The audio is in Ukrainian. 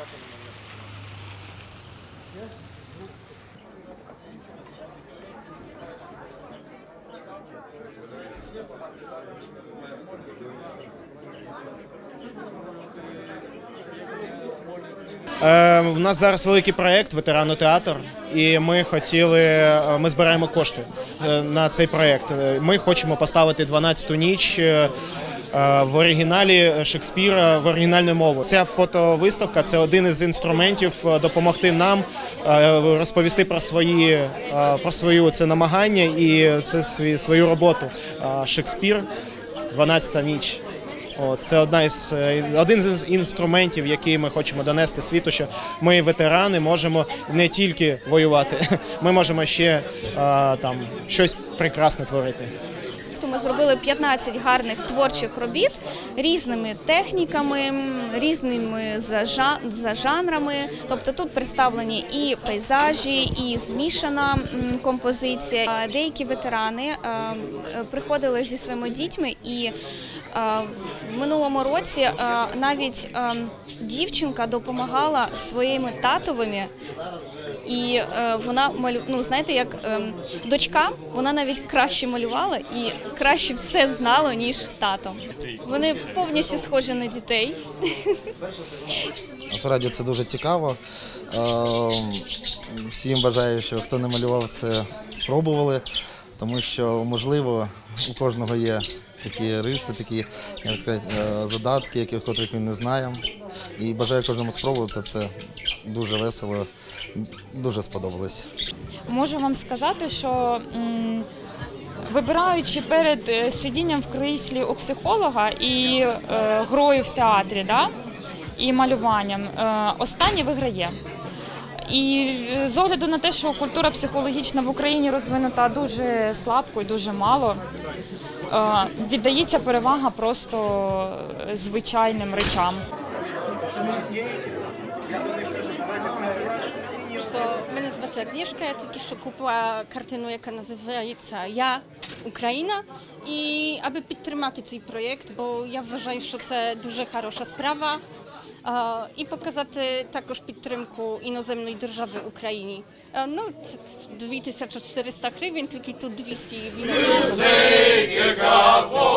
У нас зараз великий проєкт «Ветеранотеатр», і ми збираємо кошти на цей проєкт. Ми хочемо поставити «12-ту ніч» в оригіналі Шекспіра, в оригінальну мову. Ця фотовиставка – це один із інструментів допомогти нам розповісти про свої це намагання і свою роботу. Шекспір, «12-та ніч». Це один з інструментів, який ми хочемо донести світу, що ми, ветерани, можемо не тільки воювати, ми можемо ще щось прекрасне творити. Ми зробили 15 гарних творчих робіт різними техніками, різними за жанрами. Тобто тут представлені і пейзажі, і змішана композиція. Деякі ветерани приходили зі своїми дітьми, і в минулому році навіть дівчинка допомагала своїми татовими. І вона знаєте, як дочка, вона навіть краще малювала і краще все знала, ніж тато. Вони повністю схожі на дітей. Насправді це дуже цікаво. Всім бажаю, що хто не малював, це спробували, тому що, можливо, у кожного є такі риси, такі, як сказати, задатки, котрих він не знає. І бажаю кожному спробувати, це дуже весело, дуже сподобалось. Можу вам сказати, що вибираючи перед сидінням в кріслі у психолога і грою в театрі, і малюванням, останнє виграє. І з огляду на те, що культура психологічна в Україні розвинута дуже слабко і дуже мало, віддається перевага просто звичайним речам. Мене звати Агнішка, я тільки що купила картину, яка називається «Я, Україна». І аби підтримати цей проєкт, бо я вважаю, що це дуже хороша справа, і показати також підтримку іноземної держави Україні. Це 2400 гривень, тільки тут 200 в іноземній державі.